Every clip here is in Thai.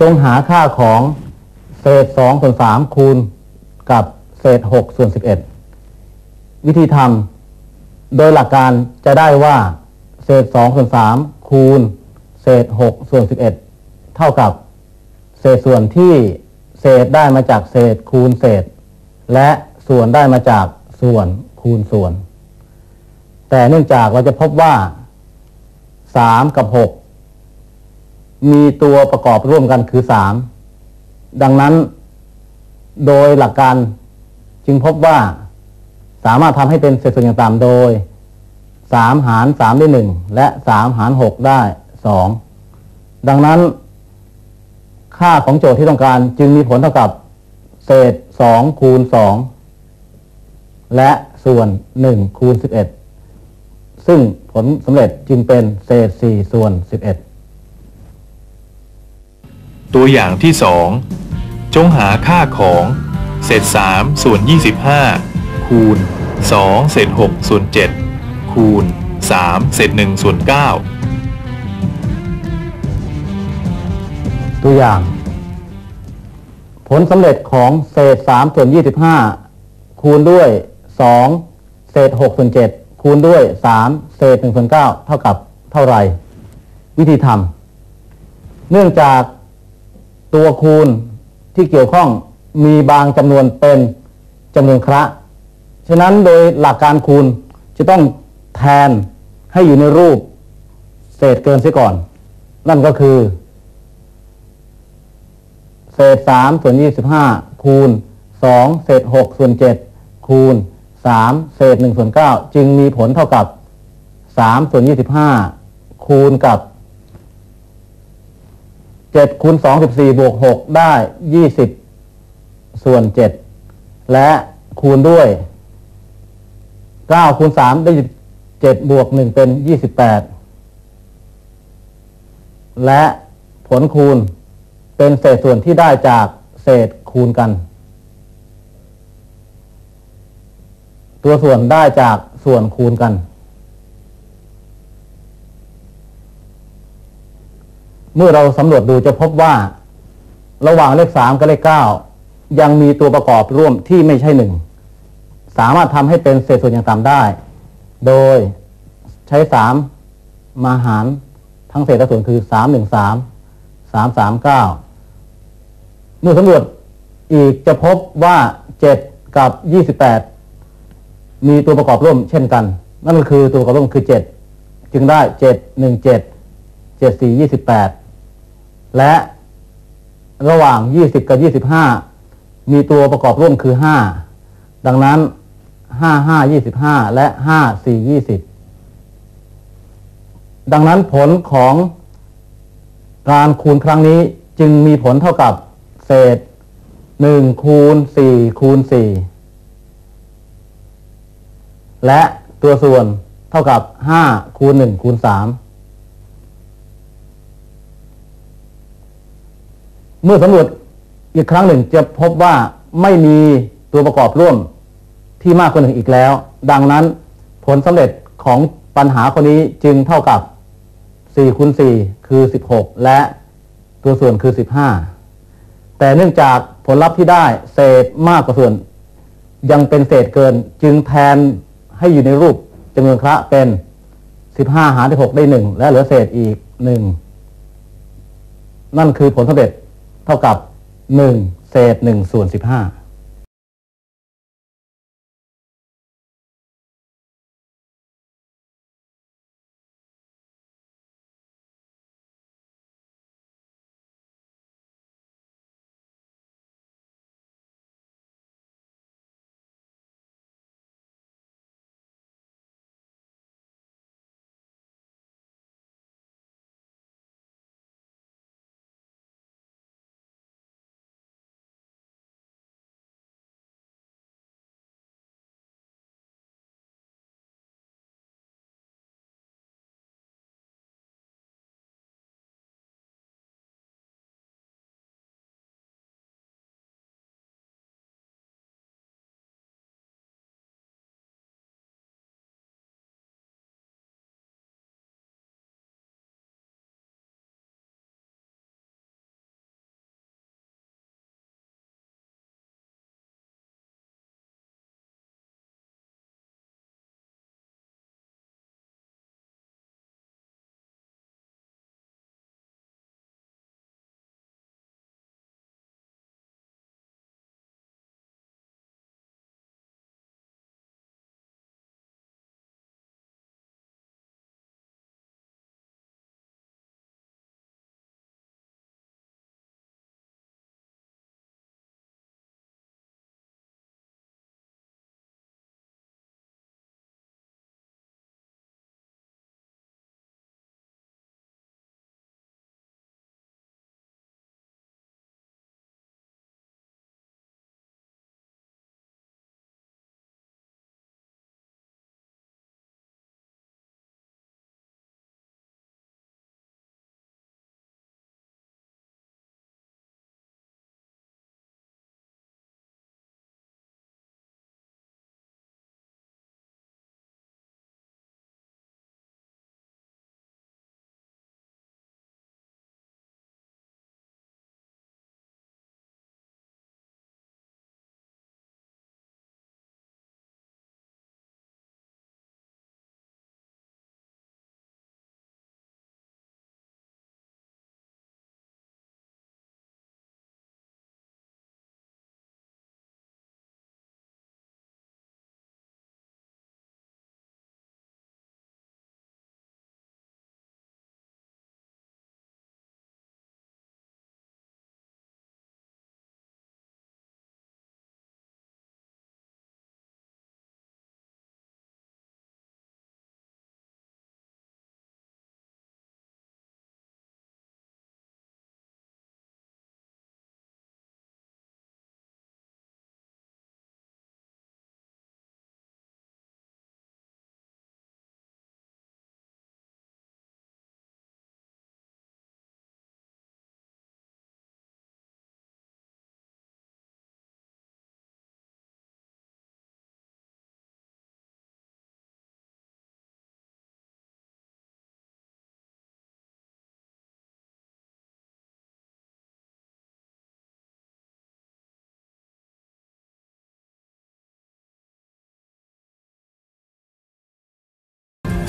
จงหาค่าของเศษ2/3คูณกับเศษ6/11วิธีทำโดยหลักการจะได้ว่าเศษ2/3คูณเศษ6/11เท่ากับเศษส่วนที่เศษได้มาจากเศษคูณเศษและส่วนได้มาจากส่วนคูณส่วนแต่เนื่องจากเราจะพบว่า3กับ6มีตัวประกอบร่วมกันคือ3ดังนั้นโดยหลักการจึงพบว่าสามารถทำให้เป็นเศษส่วนอย่างต่ำโดย3หาร3ได้1และ3หาร6ได้2ดังนั้นค่าของโจทย์ที่ต้องการจึงมีผลเท่ากับเศษ2คูณ2และส่วน1คูณ11ซึ่งผลสำเร็จจึงเป็นเศษ4/11 ตัวอย่างที่2จงหาค่าของเศษ3/25คูณ2เศษ6/7คูณ3เศษ1/9 ตัวอย่างผลสำเร็จของเศษ3/25คูณด้วย2เศษ6/7คูณด้วย3เศษ1/9เท่ากับเท่าไรวิธีทำเนื่องจากตัวคูณที่เกี่ยวข้องมีบางจำนวนเป็นจำนวนคระฉะนั้นโดยหลักการคูณจะต้องแทนให้อยู่ในรูปเศษเกินเสียก่อนนั่นก็คือเศษ3/25คูณ2เศษ6/7คูณ3เศษ1/9จึงมีผลเท่ากับ3/25คูณกับ7คูณ2 14บวก6ได้20/7และคูณด้วย9คูณ3ได้17บวก1เป็น28และผลคูณเป็นเศษส่วนที่ได้จากเศษคูณกันตัวส่วนได้จากส่วนคูณกันเมื่อเราสำรวจดูจะพบว่าระหว่างเลข3กับเลข9ยังมีตัวประกอบร่วมที่ไม่ใช่1สามารถทำให้เป็นเศษส่วนอย่างต่ำได้โดยใช้3มาหารทั้งเศษและส่วนคือ313 339เมื่อสำรวจอีกจะพบว่า7กับ28มีตัวประกอบร่วมเช่นกันนั่นก็คือตัวประกอบร่วมคือ7จึงได้7 1 7 7 4 28และระหว่าง20กับ25มีตัวประกอบร่วมคือ5ดังนั้น5 5 25และ5 4 20ดังนั้นผลของการคูณครั้งนี้จึงมีผลเท่ากับเศษ1คูณ4คูณ4และตัวส่วนเท่ากับ5คูณ1คูณ3เมื่อสำรวจอีกครั้งหนึ่งจะพบว่าไม่มีตัวประกอบร่วมที่มากกว่า1อีกแล้วดังนั้นผลสำเร็จของปัญหาข้อนี้จึงเท่ากับ4คูณ4คือ16และตัวส่วนคือ15แต่เนื่องจากผลลัพธ์ที่ได้เศษมากกว่าส่วนยังเป็นเศษเกินจึงแทนให้อยู่ในรูปจำนวนคระเป็น15หารด้วย6ได้1และเหลือเศษอีก1นั่นคือผลสำเร็จเท่ากับ1เศษ1/15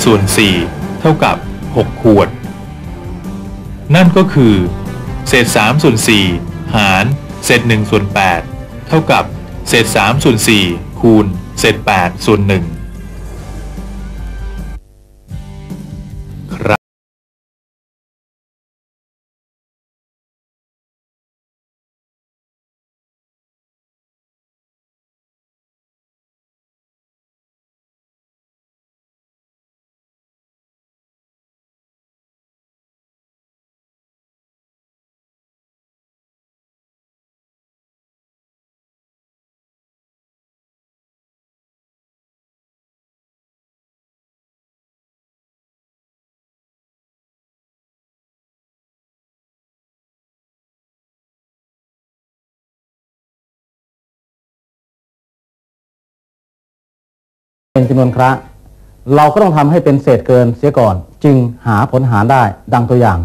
ส่วน4เท่ากับ6ขวดนั่นก็คือเศษ3ส่วน4หารเศษ1ส่วน8เท่ากับเศษ3ส่วน4คูณเศษ8ส่วน1ครับเป็นจำนวนคระเราก็ต้องทำให้เป็นเศษเกินเสียก่อนจึงหาผลหารได้ดังตัวอย่าง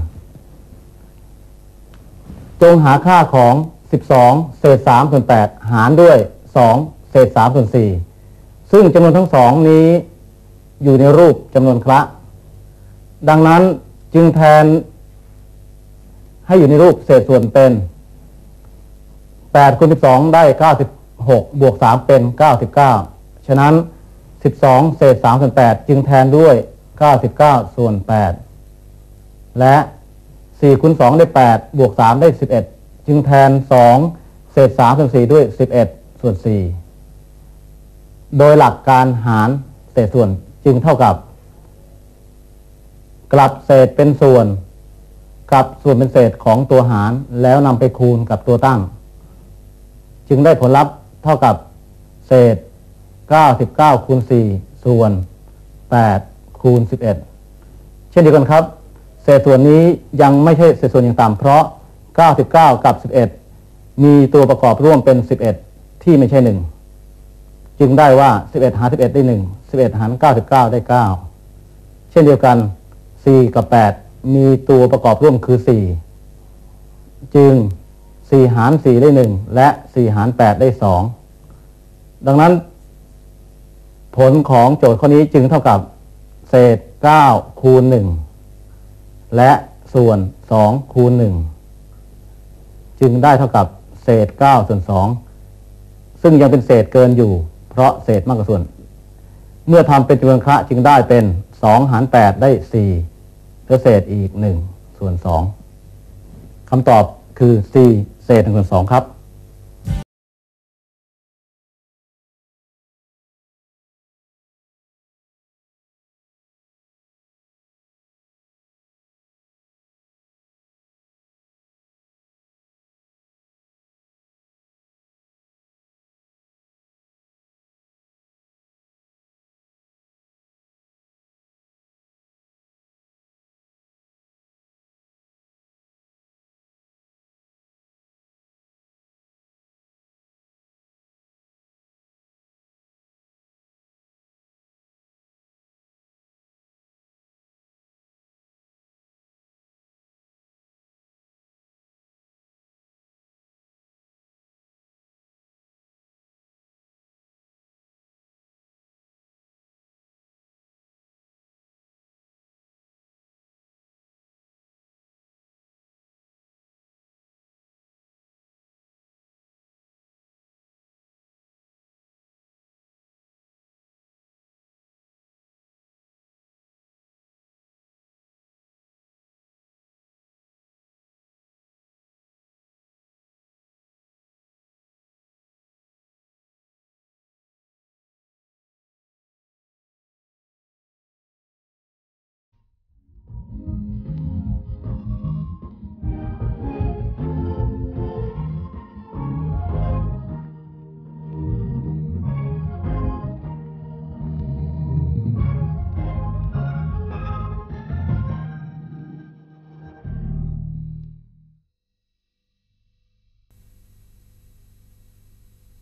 จงหาค่าของ12เศษ3ส่วน8หารด้วย2เศษ3ส่วน4ซึ่งจำนวนทั้งสองนี้อยู่ในรูปจำนวนคระดังนั้นจึงแทนให้อยู่ในรูปเศษส่วนเป็น8คูณ12ได้96บวก3เป็น99ฉะนั้น12เศษ3ส่วน8จึงแทนด้วย99ส่วน8และ4คูณ2ได้8บวก3ได้11จึงแทน2เศษ3ส่วน4ด้วย11ส่วน4โดยหลักการหารเศษส่วนจึงเท่ากับกลับเศษเป็นส่วนกลับส่วนเป็นเศษของตัวหารแล้วนำไปคูณกับตัวตั้งจึงได้ผลลัพธ์เท่ากับเศษ99คูณ4ส่วน8คูณ11เช่นเดียวกันครับเศษส่วนนี้ยังไม่ใช่เศษส่วนอย่างต่ำเพราะ99กับ11มีตัวประกอบร่วมเป็น11ที่ไม่ใช่1จึงได้ว่า11หาร11ได้1 11หาร99ได้9เช่นเดียวกัน4กับ8มีตัวประกอบร่วมคือ4จึง4หาร4ได้1และ4หาร8ได้2ดังนั้นผลของโจทย์ข้อนี้จึงเท่ากับเศษ9คูณ1และส่วน2คูณ1จึงได้เท่ากับเศษ9ส่วน2ซึ่งยังเป็นเศษเกินอยู่เพราะเศษมากกว่าส่วนเมื่อทำเป็นจำนวนคระจึงได้เป็น2หาร8ได้4เหลือเศษอีก1ส่วน2คำตอบคือ4เศษ1ส่วน2ครับ